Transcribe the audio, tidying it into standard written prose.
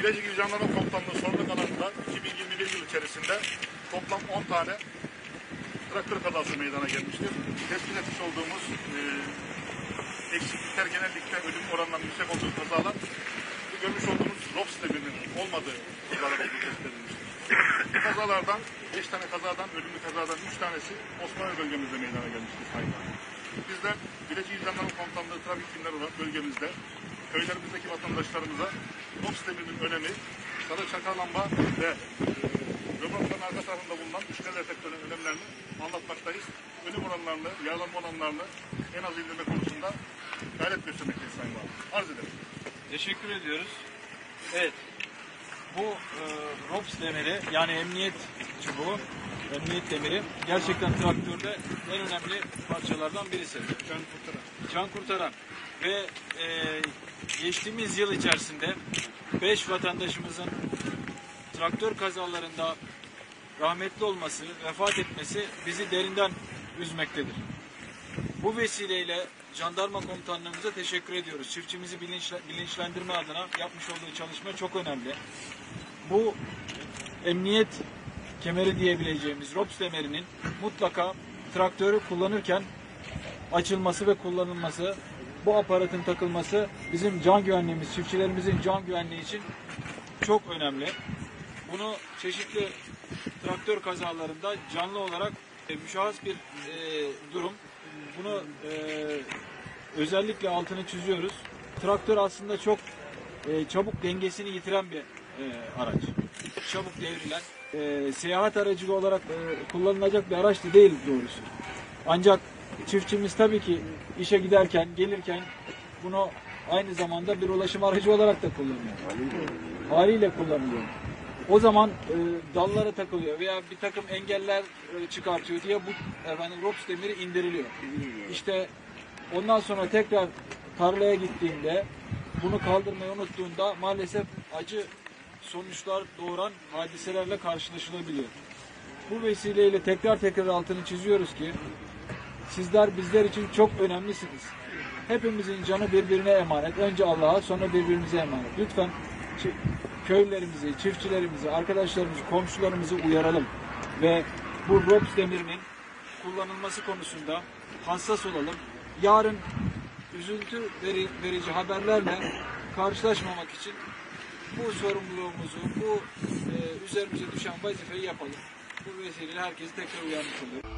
Bilecik İl Jandarma Komutanlığı sorumluluk alanında 2021 yıl içerisinde toplam 10 tane traktör kazası meydana gelmiştir. Tespit etmiş olduğumuz eksiklikler genellikle ölüm oranlarının yüksek olduğu kazalar, bu görmüş olduğumuz ROP sisteminin olmadığı kazalar olduğu tespit edilmiştir. Bu kazalardan 5 tane kazadan, ölümlü kazadan 3 tanesi Osmanlı bölgemizde meydana gelmiştir sayın. Bizler Bilecik İl Jandarma Komutanlığı trafik timleri olarak bölgemizde köylerimizdeki vatandaşlarımıza ROP sisteminin önemi, sarı çakal lamba ve römorkların arka tarafında bulunan üçgen reflektörün önemlerini anlatmaktayız. Ölüm oranlarını, yaralanma oranlarını en az indirme konusunda gayret göstermekteyiz sayın valim. Arz ederim. Teşekkür ediyoruz. Evet. Bu ROPS demiri, yani emniyet çubuğu, emniyet demiri gerçekten traktörde en önemli parçalardan birisi. Can kurtaran. Ve geçtiğimiz yıl içerisinde 5 vatandaşımızın traktör kazalarında rahmetli olması, vefat etmesi bizi derinden üzmektedir. Bu vesileyle Jandarma Komutanlığımıza teşekkür ediyoruz. Çiftçimizi bilinçlendirme adına yapmış olduğu çalışma çok önemli. Bu emniyet kemeri diyebileceğimiz ROPS kemerinin mutlaka traktörü kullanırken açılması ve kullanılması, bu aparatın takılması bizim can güvenliğimiz, çiftçilerimizin can güvenliği için çok önemli. Bunu çeşitli traktör kazalarında canlı olarak müşahhas bir durum. Bunu özellikle altını çiziyoruz. Traktör aslında çok çabuk dengesini yitiren bir araç. Çabuk devrilen, seyahat aracı olarak kullanılacak bir araç da değil doğrusu. Ancak çiftçimiz tabii ki işe giderken, gelirken bunu aynı zamanda bir ulaşım aracı olarak da kullanıyor. Haliyle kullanılıyor. O zaman dallara takılıyor veya bir takım engeller çıkartıyor diye bu ROPS demiri indiriliyor. İşte ondan sonra tekrar tarlaya gittiğinde bunu kaldırmayı unuttuğunda maalesef acı sonuçlar doğuran hadiselerle karşılaşılabiliyor. Bu vesileyle tekrar altını çiziyoruz ki sizler bizler için çok önemlisiniz. Hepimizin canı birbirine emanet. Önce Allah'a, sonra birbirimize emanet. Lütfen köylerimizi, çiftçilerimizi, arkadaşlarımızı, komşularımızı uyaralım ve bu ROPS demirinin kullanılması konusunda hassas olalım. Yarın üzüntü verici haberlerle karşılaşmamak için bu sorumluluğumuzu, bu üzerimize düşen vazifeyi yapalım. Bu vesileyle herkesi tekrar uyarmış oluyorum.